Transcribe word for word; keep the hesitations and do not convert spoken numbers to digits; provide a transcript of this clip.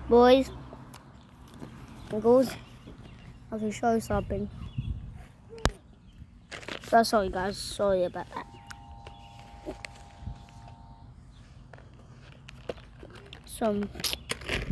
Boys and girls, I can show you something. So sorry guys, sorry about that. Some